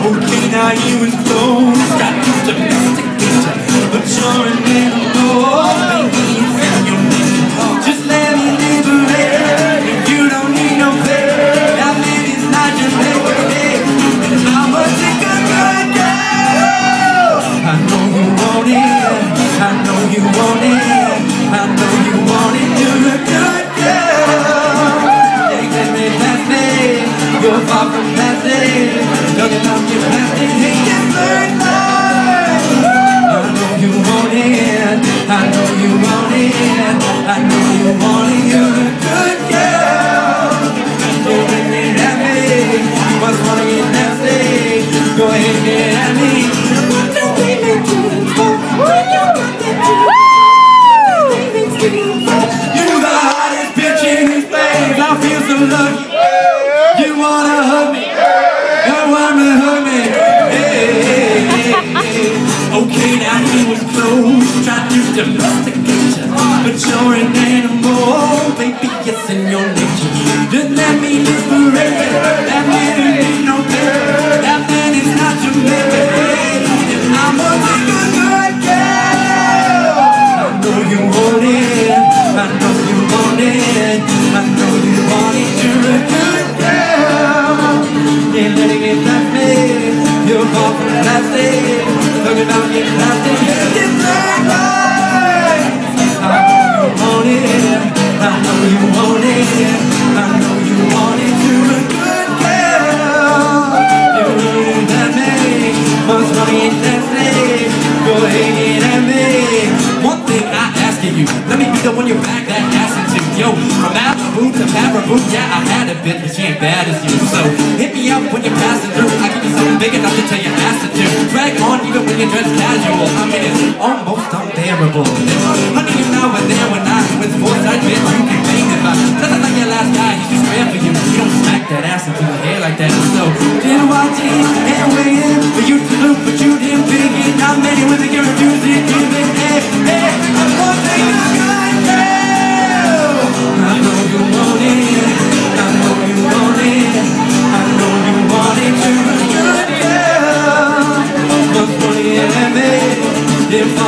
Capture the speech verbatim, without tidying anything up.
Okay, now you was close, got to domesticate you, but you're an animal, baby, it's in your nature. Just let me liberate you, you don't need no pay. That man is not your baby, and I'm a Thicke good girl. I know you want it, I know you want it, I know you want it, you're a good girl. They let me pass me, you're far from passing. Talking about your plastic, hey, you burn light. I know you want it, I know you want it, I know you want it, you're a good girl. You're looking at me, what's wrong with you nasty? Go ahead, get at me. What do we make you for? When you got that you you're the hottest bitch in this place, I feel so lucky. You wanna hug me? Okay, now he was close, tried to domesticate you, but you're an animal, baby, it's in your nature. Just let me liberate you, that man ain't no better, that man is not your baby, and I'm a Thicke good girl. I know you want it, I know you want it, I know you want it, you're a good girl. Ain't letting it left me, you're far from plastic. Talking about getting plastic, get black lights. I know you want it, I know you want it, I know you want it, you're a good girl. You're looking at me, what's money ain't that thing? Go ahead, get at me. One thing I ask of you, let me be the one you back that ass into. Yo, from Malibu to Malibu, yeah, I had a bitch, but she ain't bad as you. So hit me up when you're passing through, I give you something big enough to tell your ass to do. Drag on even when you're dressed casual, I mean it's almost unbearable. Honey, you know we're there when I'm with foresight, bitch, you can bang it by. Doesn't like your last guy, he's just rare for you. You don't smack that ass into the hair like that. So, didn't watch it and waiting for you to look, but you didn't pick it. Not many women can refuse it, give it, hey, hey, I'm one thing I got, girl. I know you want it, I know you want it, I know you want it, you're a good girl. What's funny at me, if I